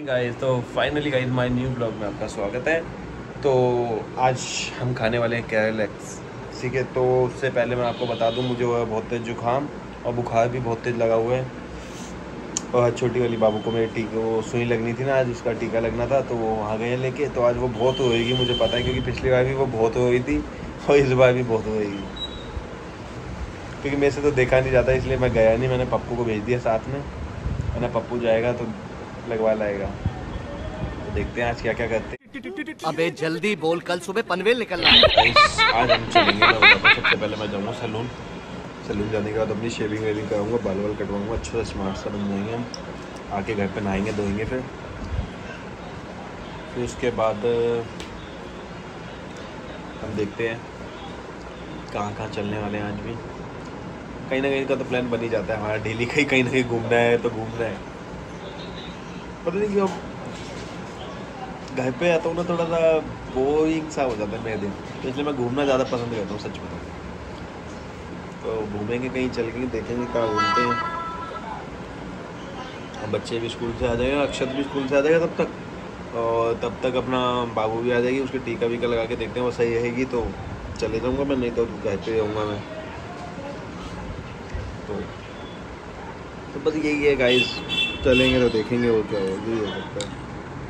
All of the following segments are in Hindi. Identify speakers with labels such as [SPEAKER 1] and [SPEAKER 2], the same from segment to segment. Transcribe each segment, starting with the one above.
[SPEAKER 1] गाइस, तो finally guys my new blog में आपका स्वागत है। तो आज हम खाने वाले हैं केरल एक्स, ठीक है। तो उससे पहले मैं आपको बता दूं, मुझे बहुत तेज जुकाम और बुखार भी बहुत तेज़ लगा हुआ है। और छोटी वाली बाबू को मेरे टीके वो सुई लगनी थी ना, आज उसका टीका लगना था, तो वो वहाँ गए लेके। तो आज वो बहुत रोएगी, मुझे पता है, क्योंकि पिछली बार भी वो बहुत रोई थी और इस बार भी बहुत रोएगी, क्योंकि मेरे से तो देखा नहीं जाता, इसलिए मैं गया नहीं। मैंने पप्पू को भेज दिया साथ में, वरना पप्पू जाएगा तो लगवा लाएगा। तो देखते हैं आज क्या क्या करते हैं।
[SPEAKER 2] अबे जल्दी बोल, कल सुबह पनवेल निकलना है।
[SPEAKER 1] आज हम चलेंगे, मैं बताता हूँ। सबसे पहले मैं जाऊँगा सैलून जाने के बाद अपनी शेविंग वेविंग कराऊंगा, बाल वाल कटवाऊंगा, अच्छा सा स्मार्ट सा बन जाएंगे हम। आके घर पे नहाएंगे धोएंगे, फिर उसके बाद हम देखते हैं कहाँ कहाँ चलने वाले हैं। आज भी कहीं ना कहीं का तो प्लान बन ही जाता है हमारा, डेली कहीं ना कहीं घूमना है तो घूमना है। पता नहीं क्यों घर पे आता हूँ ना, थोड़ा सा बोरिंग सा हो जाता है मेरे दिन, तो इसलिए मैं घूमना ज़्यादा पसंद करता हूँ, सच बताऊँ तो। घूमेंगे कहीं, चलेंगे, देखेंगे कहाँ घूमते हैं। अब बच्चे भी स्कूल से आ जाएगा, अक्षत भी स्कूल से आ जाएगा तब तक, और तब तक अपना बाबू भी आ जाएगी। उसके टीका वीका लगा के देखते हैं, वो सही रहेगी तो चले जाऊँगा मैं, नहीं तो घर पे रहूँगा मैं। तो बस यही है गाइस, चलेंगे तो देखेंगे वो क्या हो, यही हो सकता है।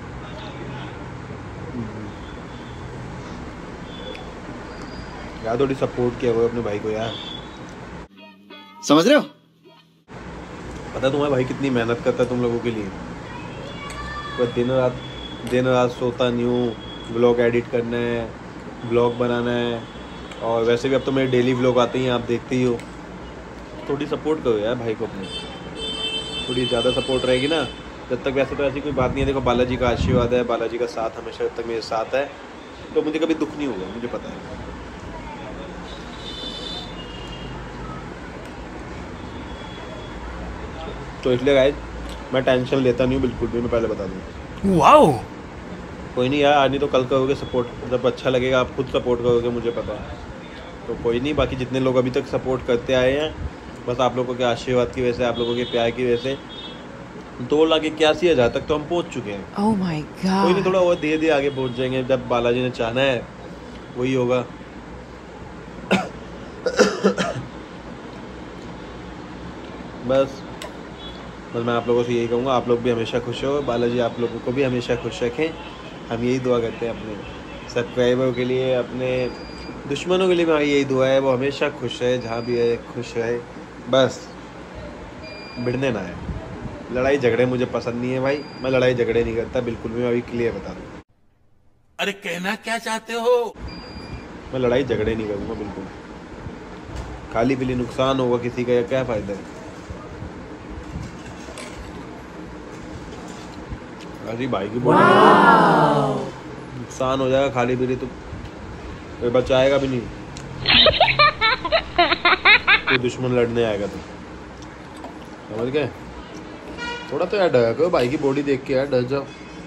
[SPEAKER 1] यार थोड़ी सपोर्ट किया हुआ अपने भाई को यार,
[SPEAKER 2] समझ रहे हो?
[SPEAKER 1] पता तुम्हारा भाई कितनी मेहनत करता है तुम लोगों के लिए। वह दिन रात सोता नहीं हूँ, ब्लॉग एडिट करना है, ब्लॉग बनाना है, और वैसे भी अब तो मेरे डेली ब्लॉग आते ही, आप देखते ही हो। थोड़ी सपोर्ट करो यार भाई को अपने, थोड़ी ज़्यादा सपोर्ट रहेगी ना जब तक। वैसे तो ऐसी कोई बात नहीं है, देखो बालाजी का आशीर्वाद है, बालाजी का साथ हमेशा तक मेरे साथ है, तो मुझे कभी दुख नहीं होगा, मुझे पता है। तो इसलिए गाइस मैं टेंशन लेता नहीं हूँ बिल्कुल भी, मैं पहले बता दूँ।
[SPEAKER 2] वाओ,
[SPEAKER 1] कोई नहीं यार, आज नहीं तो कल करोगे सपोर्ट, जब अच्छा लगेगा आप खुद सपोर्ट करोगे, मुझे पता है। तो कोई नहीं, बाकी जितने लोग अभी तक सपोर्ट करते आए हैं, बस आप लोगों के आशीर्वाद की वजह से, आप लोगों के प्यार की वजह से 2,81,000 तक तो हम पहुँच चुके हैं।
[SPEAKER 3] Oh my God.
[SPEAKER 1] कोई नहीं, थोड़ा और धीरे धीरे आगे पहुँच जाएंगे, जब बालाजी ने चाहना है वही होगा। बस मैं आप लोगों से यही कहूँगा, आप लोग भी हमेशा खुश हो, बालाजी आप लोगों को भी हमेशा खुश रखें। हम यही दुआ करते हैं अपने सब्सक्राइबर के लिए, अपने दुश्मनों के लिए भी हमारी यही दुआ है, वो हमेशा खुश रहे, जहाँ भी है खुश रहे, बस भिड़ने ना है। लड़ाई झगड़े मुझे पसंद नहीं है भाई, मैं लड़ाई झगड़े नहीं करता बिल्कुल भी, मैं अभी क्लियर बता दूँ।
[SPEAKER 2] अरे कहना क्या चाहते हो?
[SPEAKER 1] मैं लड़ाई झगड़े नहीं करूँगा बिल्कुल, खाली पीली नुकसान होगा किसी का, क्या फ़ायदा है। अरे भाई की बोल नुकसान हो जाएगा खाली पीली, तो कोई बचाएगा भी नहीं, कोई दुश्मन लड़ने आएगा तो, समझ गए। थोड़ा तो यार डर करो, भाई की बॉडी देख के यार डर जाओ।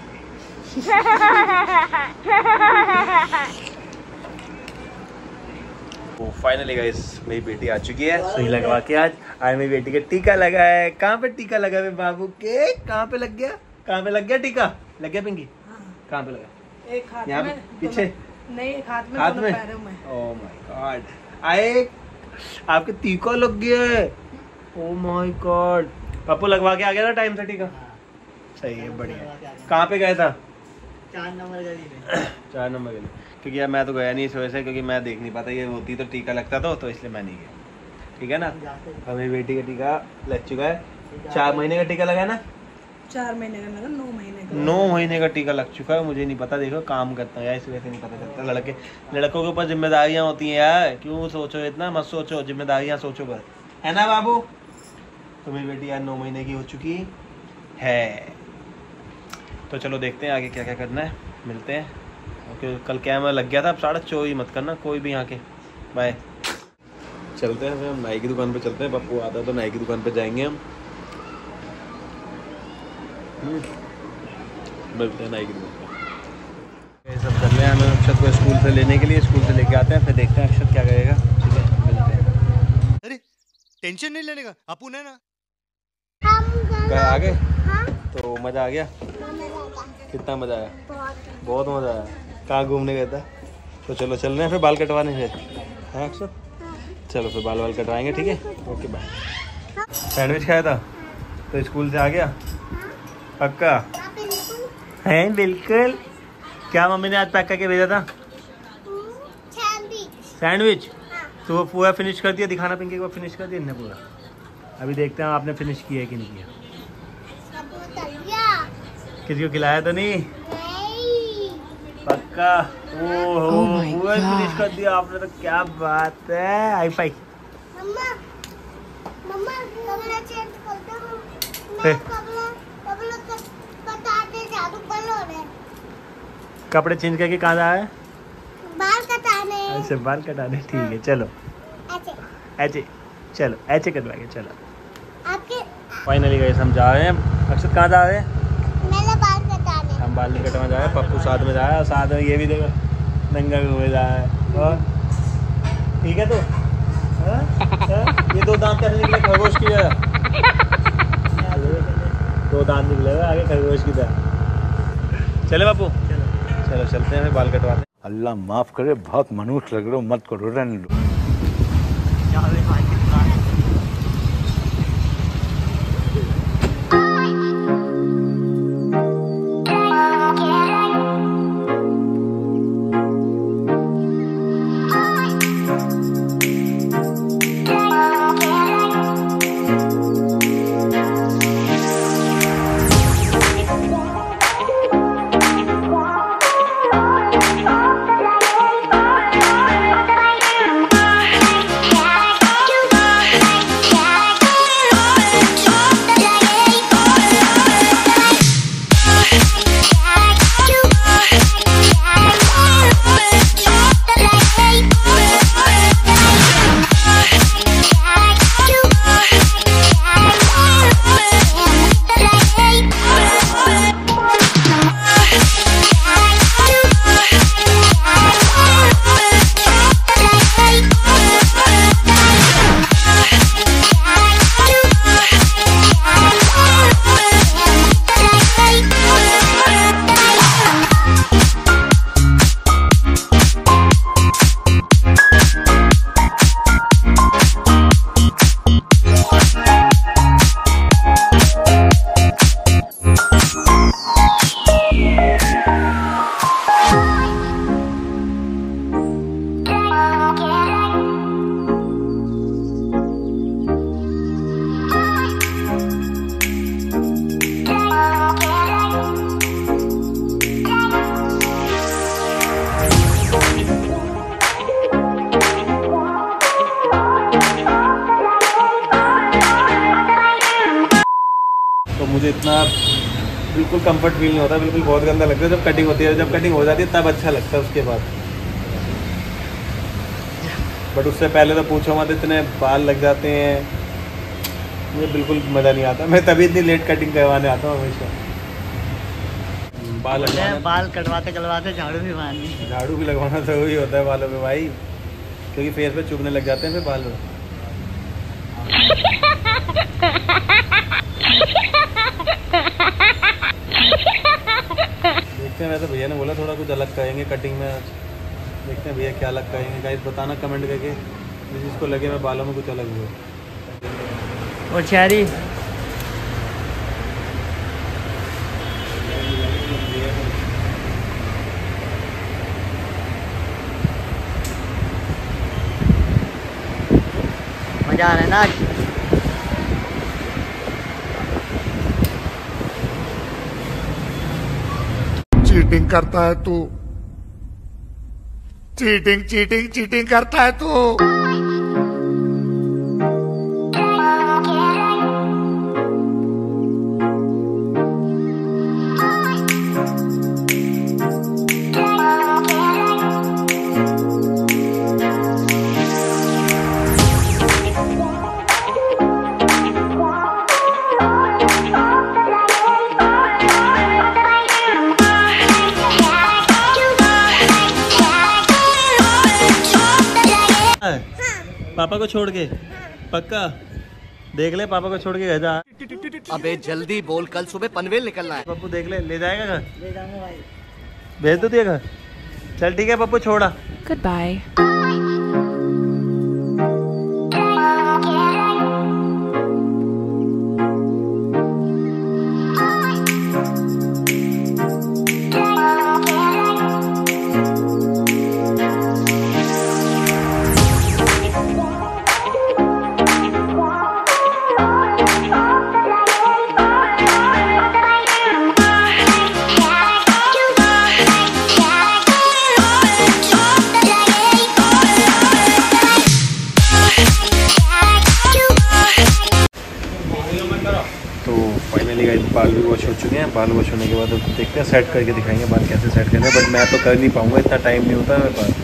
[SPEAKER 1] वो फाइनली गाइस मेरी बेटी आ चुकी है, सुई लगवा के। आज मेरी बेटी का टीका लगा है। कहाँ पे टीका लगा है बाबू के? कहाँ पे लग गया? कहाँ पे लग गया टीका? लग गया पिंकी? कहाँ पे लगा?
[SPEAKER 4] एक हाथ
[SPEAKER 1] यहाँ
[SPEAKER 4] में,
[SPEAKER 1] पीछे?
[SPEAKER 4] नहीं एक हाथ में,
[SPEAKER 1] हाथ
[SPEAKER 4] दोनों
[SPEAKER 1] में?
[SPEAKER 4] पैरों में।
[SPEAKER 1] ओह माय गॉड, आए आपके टीका लग गया है। ओह माय गॉड, पप्पू लगवा के आ गया था टाइम से टीका? सही है, बढ़िया। कहाँ पे गया था?
[SPEAKER 4] 4 नंबर गली में।
[SPEAKER 1] 4 नंबर गली, क्योंकि यार मैं तो गया नहीं इस वजह से, क्योंकि मैं देख नहीं पाता, ये होती तो टीका लगता तो इसलिए मैं नहीं गया, ठीक है ना। हमें बेटी का टीका लग चुका है, 4 महीने का टीका लगा है ना?
[SPEAKER 4] 4 महीने का लगा, 9 महीने का।
[SPEAKER 1] 9 महीने का टीका लग चुका है, मुझे नहीं पता, देखो काम करता हूँ यार, इस वजह से नहीं पता चलता। लड़कों के ऊपर जिम्मेदारियाँ होती हैं यार, क्यों सोचो इतना, मत सोचो, जिम्मेदारियाँ सोचो बस, है ना बाबू। तो मेरी बेटी यार 9 महीने की हो चुकी है। तो चलो देखते हैं आगे क्या क्या करना है, मिलते हैं। ओके, कल कैमरा लग गया था, अब 4:30 मत करना कोई भी यहाँ के। बाय। चलते हैं फिर हम नाई की दुकान पे चलते हैं, पप्पू आता है तो नाई की दुकान पे जाएंगे हम। मिलते हैं नाई की दुकान पे। ये सब कर रहे हैं, हमें अक्षत को स्कूल से लेने के लिए, स्कूल से लेके आते हैं, फिर देखते हैं अक्षत क्या करेगा, ठीक है, मिलते हैं।
[SPEAKER 2] अरे टेंशन नहीं लेने का, अपुन है ना।
[SPEAKER 1] आ गए? तो मज़ा आ गया? कितना मजा आया? बहुत मजा आया। कहाँ घूमने गया था? तो चलो चल रहे हैं फिर बाल कटवाने फिर, है अक्षर? चलो फिर बाल कटवाएंगे, ठीक है? Okay bye. सैंडविच खाया था तो स्कूल से आ गया पक्का? है बिल्कुल। क्या मम्मी ने आज पैक करके भेजा था? सैंडविच। तो वो पूरा फिनिश कर दिया? दिखाना पिंकी को, फिनिश कर दिया इन्हें पूरा। अभी देखते हैं आपने फिनिश किया है कि नहीं किया। किसी को खिलाया तो नहीं? पक्का? ओहो पूरा फिनिश कर दिया आपने तो, क्या बात है। Hi fi. कपड़े चेंज करके कहाँ जा है?
[SPEAKER 3] बाल कटाने।
[SPEAKER 1] अच्छा बाल कटाने, ठीक है चलो। ऐसे चलो, ऐसे कटवाएंगे चलो।
[SPEAKER 3] आपके
[SPEAKER 1] फाइनली गाइस हम जा रहे हैं। अक्षत कहाँ जा रहे हैं?
[SPEAKER 3] मेरे बाल कटाने।
[SPEAKER 1] हम बाल नहीं कटवा जा रहे हैं, पप्पू साथ में जा रहा है और साथ में ये भी देखो नंगा घूमे जा रहा है। और ठीक है तो ये दो दांत कैसे निकले खरगोश की तरह? दो दांत निकले आगे खरगोश की तरह। चले बापू चलो चलते हैं फिर बाल कटवाते।
[SPEAKER 5] अल्लाह माफ करे, बहुत मनुष्य लग रहे हो, मत करो, रहने दो।
[SPEAKER 1] मुझे इतना बिल्कुल कंफर्ट फील नहीं होता, बिल्कुल बहुत गंदा लगता है जब कटिंग होती है। जब कटिंग हो जाती है तब अच्छा लगता है उसके बाद, बट उससे पहले तो पूछो मत, इतने बाल लग जाते हैं, मुझे बिल्कुल मज़ा नहीं आता। मैं तभी इतनी लेट कटिंग करवाने आता हूँ हमेशा।
[SPEAKER 4] बाल कटवाते झाड़ू भी मारनी,
[SPEAKER 1] झाड़ू भी लगवाना ज़रूरी होता है बालों में भाई, क्योंकि फेस पे चुभने लग जाते हैं फिर बाल। देखते हैं, वैसे भैया ने बोला थोड़ा कुछ अलग करेंगे कटिंग में। देखते हैं भैया क्या अलग करेंगे, गाइस बताना कमेंट करके जिसको लगे मैं बालों में कुछ अलग हुआ।
[SPEAKER 4] और चारी मजा आ रहा है ना।
[SPEAKER 5] चीटिंग करता है तू, चीटिंग करता है तू।
[SPEAKER 1] पापा को छोड़ के पक्का देख ले पापा को छोड़ के घर जा।
[SPEAKER 2] अबे जल्दी बोल, कल सुबह पनवेल निकलना है।
[SPEAKER 1] पप्पू देख ले जाएगा घर?
[SPEAKER 4] ले जाऊंगा भाई।
[SPEAKER 1] भेज दो दिया घर? चल ठीक है पप्पू, छोड़ा।
[SPEAKER 6] Goodbye.
[SPEAKER 1] बाल भी वॉश हो चुके हैं। बाल वॉश होने के बाद देखते हैं, सेट करके दिखाएंगे बाल कैसे सेट करने हैं। बट मैं तो कर नहीं पाऊंगा, इतना टाइम नहीं होता मेरे पास।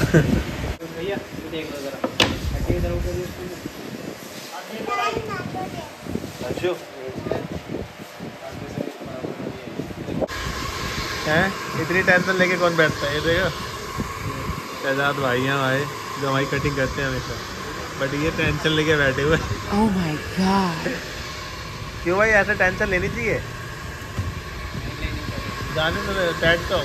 [SPEAKER 1] हैं इतनी टेंशन लेके कौन बैठता है? ये देखो शहजाद भाई हैं हमारे, जो हमारी कटिंग करते हैं हमेशा, बट ये टेंशन लेके बैठे हुए।
[SPEAKER 6] Oh my god.
[SPEAKER 1] क्यों भाई, ऐसे टेंशन लेनी चाहिए? जाने तो बैठ तो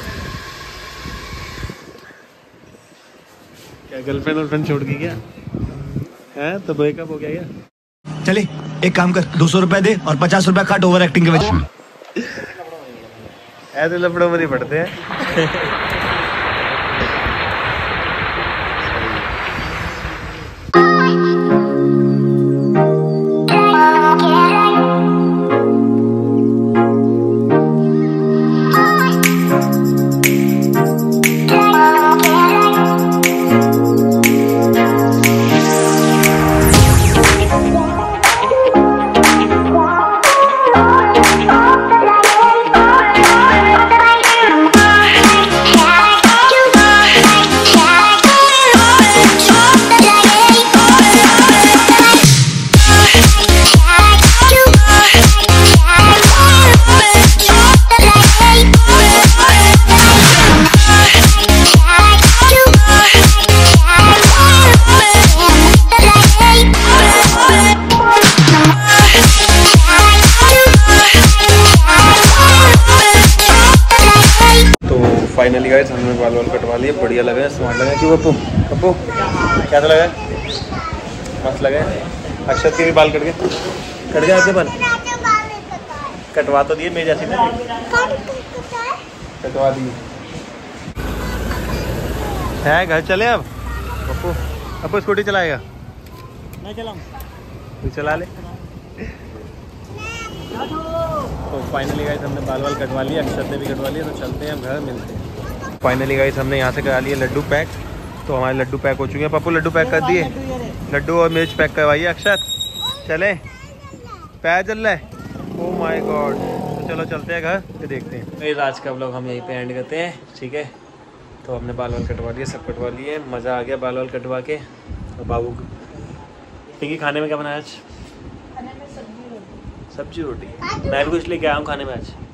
[SPEAKER 1] क्या गर्लफ्रेंड छोड़ के क्या है? तो ब्रेकअप हो गया क्या?
[SPEAKER 2] चले एक काम कर, 200 रुपए दे और 50 रुपए काट ओवर एक्टिंग के वजह।
[SPEAKER 1] ऐसे लफड़ों में नहीं पड़ते हैं। फाइनली गाइस हमने बाल कटवा लिए, बढ़िया लगा है, स्मार्ट लगा। क्यों पप्पू? पप्पू कैसा लगा? मस्त लगा है। अक्षत के भी बाल कट गए आपके बाल? कटवा तो दिए, मेरे जैसे कटवा दिए है। घर चले अब पप्पू? पप्पू स्कूटी चलाएगा?
[SPEAKER 4] मैं चलाऊं?
[SPEAKER 1] तू चला ले। तो फाइनली गाइस हमने बाल कटवा लिया, अक्षत ने भी कटवा लिया। तो चलते हैं, हम घर मिलते हैं। फाइनली गाइस हमने यहाँ से करा लिए लड्डू पैक। तो हमारे लड्डू पैक हो चुके हैं। पप्पू लड्डू पैक कर दिए? लड्डू और मिर्च पैक करवाइए। अक्षत चले? पैर चल रहा है? Oh my god. तो चलो चलते हैं घर, फिर देखते हैं। तो आज का व्लॉग हम यहीं पे एंड करते हैं, ठीक है? तो हमने बाल कटवा लिए, सब कटवा लिए, मज़ा आ गया बाल कटवा के। और बाबू पिंकी खाने में क्या बनाया आज? सब्जी रोटी। मैं भी कुछ लेके आया हूँ खाने में आज।